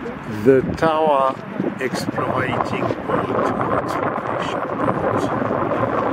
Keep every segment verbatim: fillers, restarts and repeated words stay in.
The tower explorating boat, exploration boat.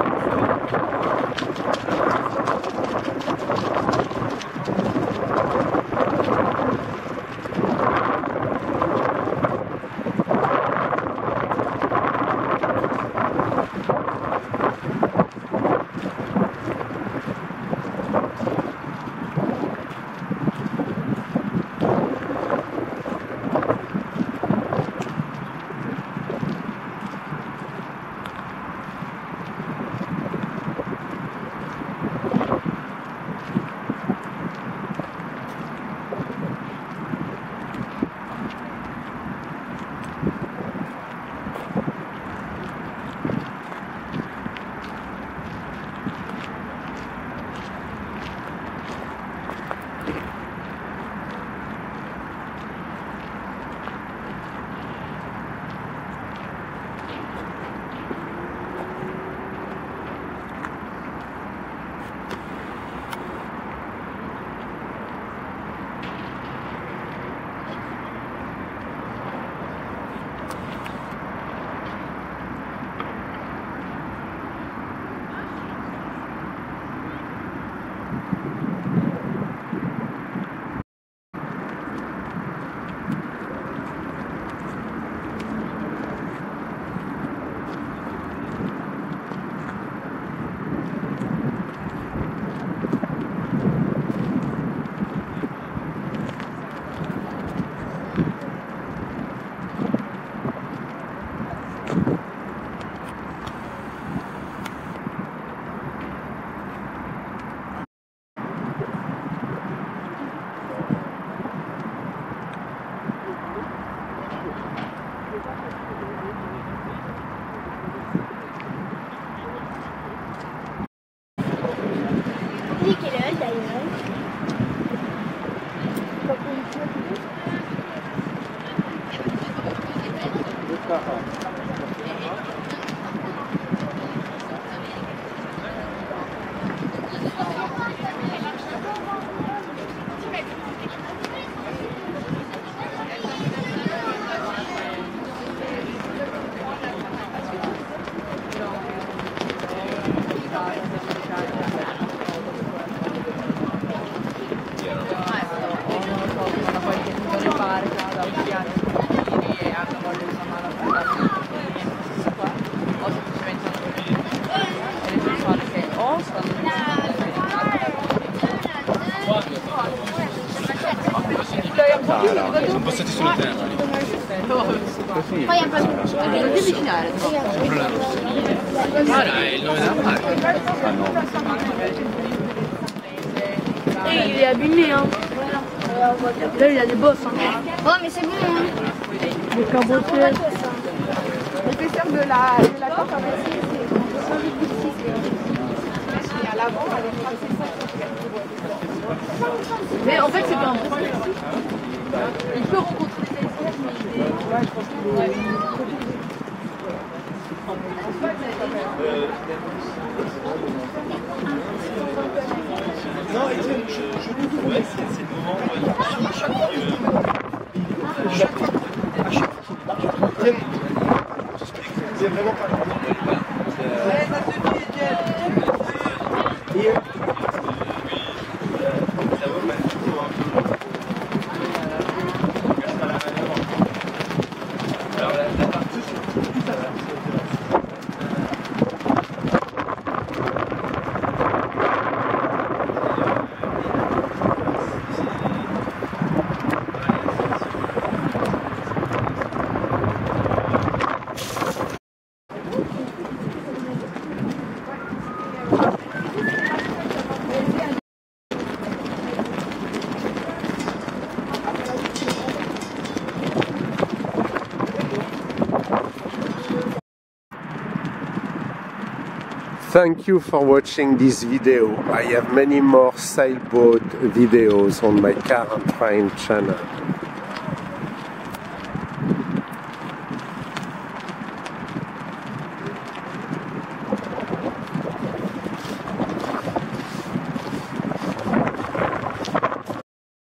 Sono passati sulla terra. Poi è proprio avvicinare. Guarda, è il nome della parte. Ah no. Et il est abîmé, hein. Là, il a des bosses, hein. Oh, mais c'est bon, hein. Le cabotier. L'épaisseur de la, de la porte en acier, c'est cent virgule six. Et à l'avant, avec trente-six virgule cinq. Mais en fait, c'est pas un bon plastique. Il peut rencontrer des espèces, mais il est... Ouais, je pense qu'il est... Non, Etienne, je, je trouve que ouais, c'est le moment où à chaque fois, à chaque fois, à chaque fois, Etienne, c'est vraiment pas grave. Ouais, ça suffit, Etienne. Et ça vaut pas le coup, hein. Alors la, la partie, c'est ça va. Thank you for watching this video. I have many more sailboat videos on my Car and Train channel.